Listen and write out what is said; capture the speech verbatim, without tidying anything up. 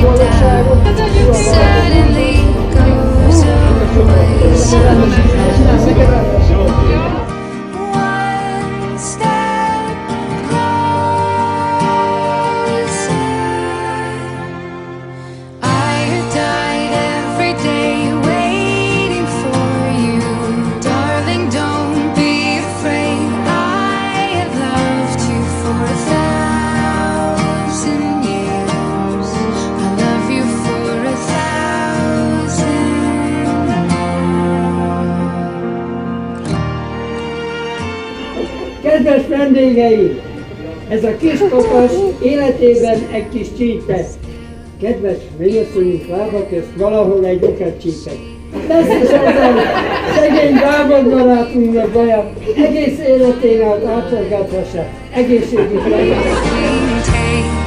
suddenly goes away somehow. One step closer. I have died every day waiting for you, darling. Don't be afraid. I have loved you for a thousand years. I love you for a thousand more. Kedves vendégeim! Ez a kis kakas életében egy kis csípet. Kedves mennyasszonyunk lába közt valahol egy lyukat csípet. Lesz is ezzel szegény Gábor barátunknak baja, egész életén át átforgathassa egészségük legyen.